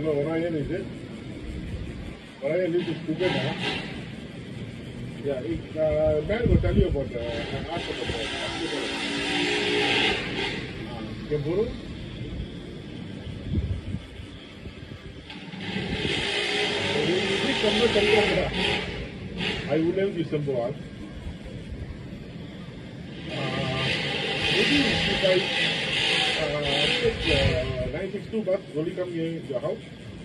Orion, is it? Orion is together. Yeah, Ben will tell you about ask about the Guru. I will name this symbol. Maybe if I take 962 bus, will you come near your house?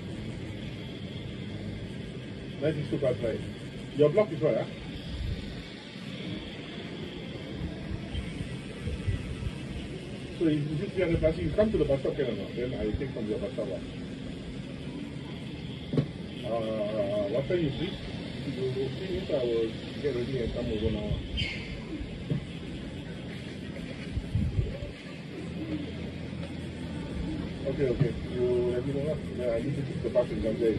962 bus, right? Your block is what, huh? So if you 300 bus, you come to the bus stop, can or not? Then I take from your bus stop. What time you free? If you finish, I will get ready and come over now. Okay. You let me know. Yeah, I need to take the bus and come there.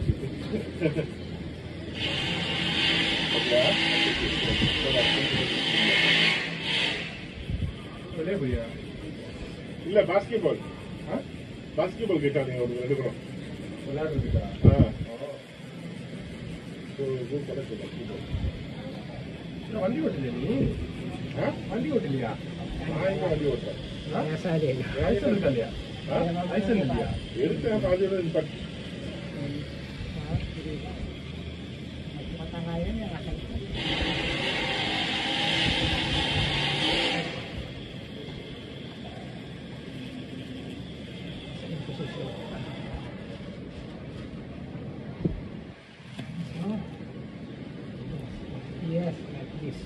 Okay. இல்ல basketball basketball கேட்டா நீங்க ஒரு எடுக்கறோம் விளையாடுறதுக்கா வண்டி ஓட்டலையா நீ வண்டி ஓட்டலையா நான் எங்க வண்டி ஓட்டுறேன் லைசன்ஸ் இருக்கா இல்லையா லைசன்ஸ் இல்லையா எடுத்தேன் பாதி Yes, like this.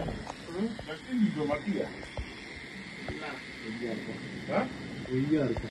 Mati ya? Nah, iya. Hah? Iya.